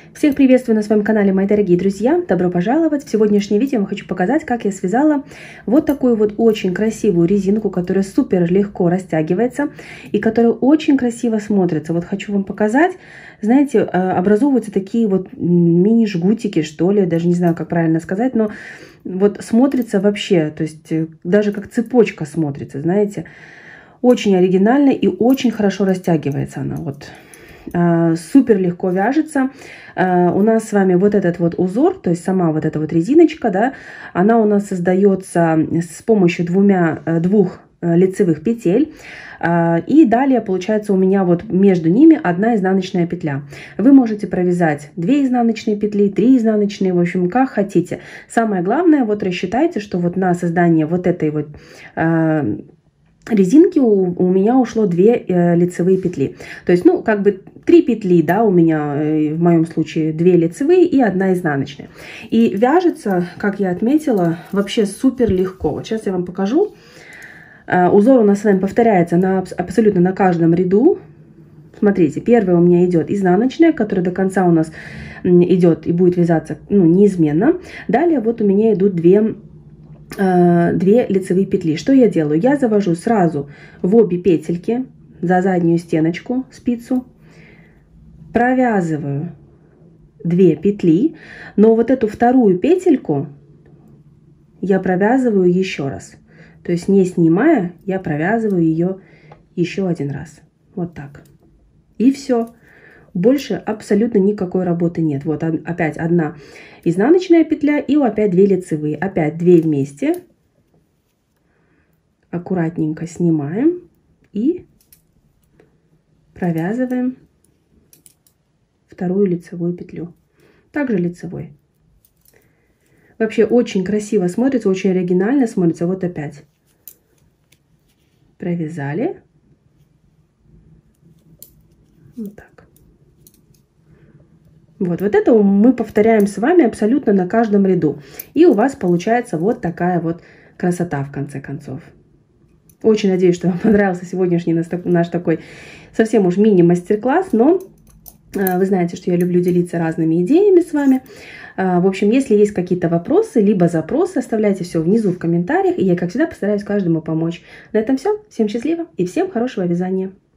Всех приветствую на своем канале, мои дорогие друзья! Добро пожаловать! В сегодняшнее видео я хочу показать, как я связала вот такую вот очень красивую резинку, которая супер легко растягивается и которая очень красиво смотрится. Вот хочу вам показать, знаете, образовываются такие вот мини-жгутики, что ли, даже не знаю, как правильно сказать, но вот смотрится вообще, то есть даже как цепочка смотрится, знаете. Очень оригинально и очень хорошо растягивается она. Вот. Супер легко вяжется. У нас с вами вот этот вот узор, то есть сама вот эта вот резиночка, да, она у нас создается с помощью двух лицевых петель. И далее получается у меня вот между ними одна изнаночная петля. Вы можете провязать 2 изнаночные петли, 3 изнаночные, в общем, как хотите. Самое главное, вот рассчитайте, что вот на создание вот этой вот резинки у меня ушло 2 лицевые петли. То есть, ну, как бы 3 петли, да, у меня в моем случае 2 лицевые и 1 изнаночная. И вяжется, как я отметила, вообще супер легко. Вот сейчас я вам покажу. Узор у нас с вами повторяется абсолютно на каждом ряду. Смотрите, первая у меня идет изнаночная, которая до конца у нас идет и будет вязаться, ну, неизменно. Далее вот у меня идут 2 лицевые петли. Что я делаю? Я завожу сразу в обе петельки за заднюю стеночку спицу, провязываю 2 петли, но вот эту вторую петельку я провязываю еще раз. То есть не снимая, я провязываю ее еще один раз. Вот так. И все. Больше абсолютно никакой работы нет. Вот опять 1 изнаночная петля и опять 2 лицевые. Опять 2 вместе. Аккуратненько снимаем и провязываем вторую лицевую петлю. Также лицевой. Вообще очень красиво смотрится, очень оригинально смотрится. Вот опять. Провязали. Вот так. Вот это мы повторяем с вами абсолютно на каждом ряду. И у вас получается вот такая вот красота в конце концов. Очень надеюсь, что вам понравился сегодняшний наш такой совсем уж мини-мастер-класс. Но вы знаете, что я люблю делиться разными идеями с вами. В общем, если есть какие-то вопросы, либо запросы, оставляйте все внизу в комментариях. И я, как всегда, постараюсь каждому помочь. На этом все. Всем счастливо и всем хорошего вязания.